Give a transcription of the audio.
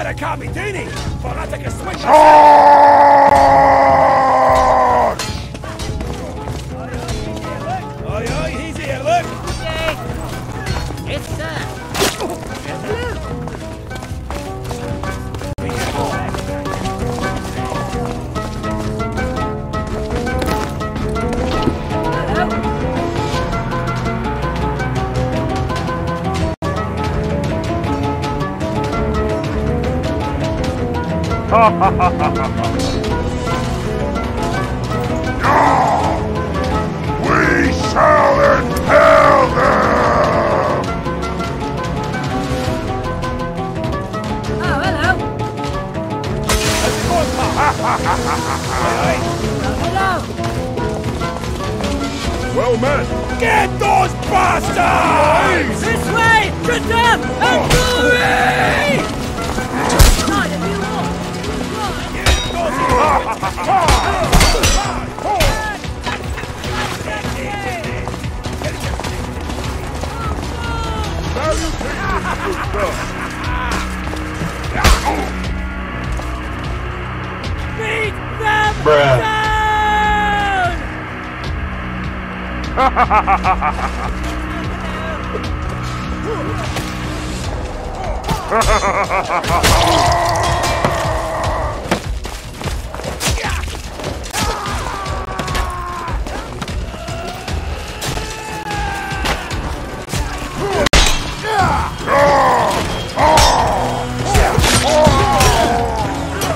Better copy Dini! But I take a swing. Oi, oi, he's here, look! Okay. It's sir. We shall impale them! Oh, hello. Hello. Well met! Get those bastards! This way! To death and glory! Not if you want. Beat them Bruh. down!